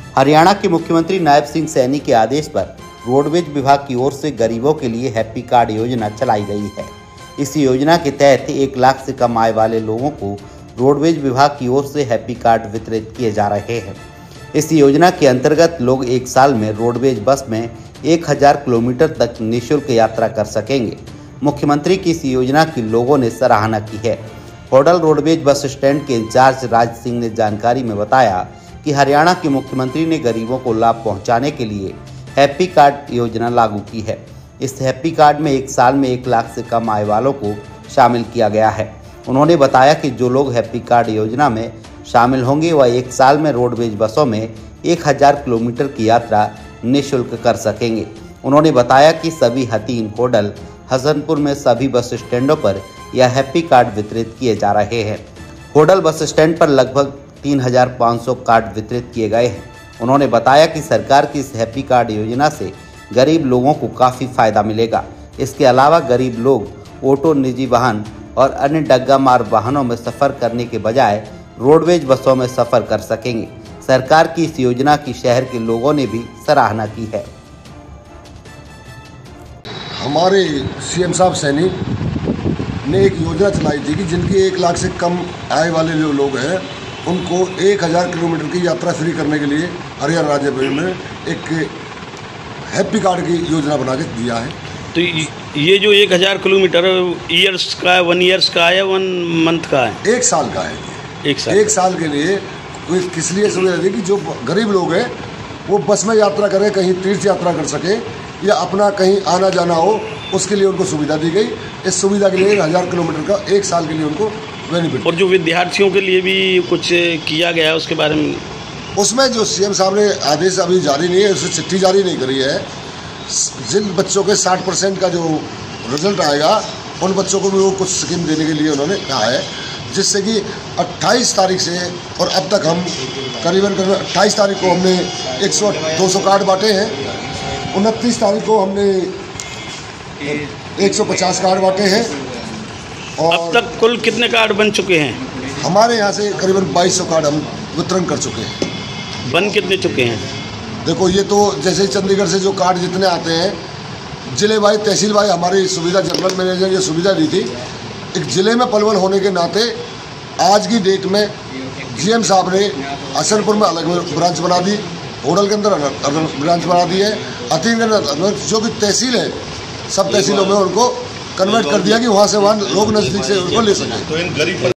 हरियाणा के मुख्यमंत्री नायब सिंह सैनी के आदेश पर रोडवेज विभाग की ओर से गरीबों के लिए हैप्पी कार्ड योजना चलाई गई है। इस योजना के तहत 1 लाख से कम आय वाले लोगों को रोडवेज विभाग की ओर से हैप्पी कार्ड वितरित किए जा रहे हैं। इस योजना के अंतर्गत लोग 1 साल में रोडवेज बस में 1000 किलोमीटर तक निःशुल्क यात्रा कर सकेंगे। मुख्यमंत्री की इस योजना की लोगों ने सराहना की है। होडल रोडवेज बस स्टैंड के इंचार्ज राज सिंह ने जानकारी में बताया कि हरियाणा के मुख्यमंत्री ने गरीबों को लाभ पहुंचाने के लिए हैप्पी कार्ड योजना लागू की है। इस हैप्पी कार्ड में 1 साल में 1 लाख से कम आय वालों को शामिल किया गया है। उन्होंने बताया कि जो लोग हैप्पी कार्ड योजना में शामिल होंगे वह 1 साल में रोडवेज बसों में 1000 किलोमीटर की यात्रा निःशुल्क कर सकेंगे। उन्होंने बताया कि सभी हतीम, होडल, हसनपुर में सभी बस स्टैंडों पर यह हैप्पी कार्ड वितरित किए जा रहे हैं। होडल बस स्टैंड पर लगभग 3500 कार्ड वितरित किए गए हैं। उन्होंने बताया कि सरकार की इस हैप्पी कार्ड योजना से गरीब लोगों को काफ़ी फायदा मिलेगा। इसके अलावा गरीब लोग ऑटो, निजी वाहन और अन्य डग्गा मार वाहनों में सफ़र करने के बजाय रोडवेज बसों में सफ़र कर सकेंगे। सरकार की इस योजना की शहर के लोगों ने भी सराहना की है। हमारे सीएम साहब सैनी ने एक योजना चलाई थी कि जिनकी 1 लाख से कम आय वाले जो लोग हैं उनको 1000 किलोमीटर की यात्रा फ्री करने के लिए हरियाणा राज्य में एक हैप्पी कार्ड की योजना बना के दिया है। तो ये जो 1000 किलोमीटर ईयर्स का है, 1 ईयर्स का है या 1 मंथ का है? 1 साल का है। 1 साल के लिए किस लिए सुविधा दी कि जो गरीब लोग हैं वो बस में यात्रा करें, कहीं तीर्थ यात्रा कर सके या अपना कहीं आना जाना हो, उसके लिए उनको सुविधा दी गई। इस सुविधा के लिए 1000 किलोमीटर का 1 साल के लिए उनको बेनिफिट। और जो विद्यार्थियों के लिए भी कुछ किया गया है उसके बारे में? उसमें जो सीएम साहब ने आदेश अभी जारी नहीं है, उससे चिट्ठी जारी नहीं करी है। जिन बच्चों के 60% का जो रिजल्ट आएगा उन बच्चों को भी वो कुछ स्कीम देने के लिए उन्होंने कहा है, जिससे कि 28 तारीख से और अब तक हम करीबन 28 तारीख को हमने 200 कार्ड बांटे हैं। 29 तारीख को हमने 150 कार्ड बांटे हैं। और अब तक कुल कितने कार्ड बन चुके हैं? हमारे यहाँ से करीबन 2200 कार्ड हम वितरण कर चुके हैं। बन कितने चुके हैं? देखो, ये तो जैसे चंडीगढ़ से जो कार्ड जितने आते हैं, जिले भाई, तहसील भाई, हमारी सुविधा जनरल मैनेजर ये सुविधा दी थी। एक ज़िले में पलवल होने के नाते आज की डेट में जीएम साहब ने हसनपुर में अलग ब्रांच बना दी, होडल के अंदर अलग ब्रांच बना दी है, हतीम के अंदर जो भी तहसील है सब तहसीलों में उनको कन्वर्ट कर दिया कि वहाँ से लोग नज़दीक से उनको ले सकें।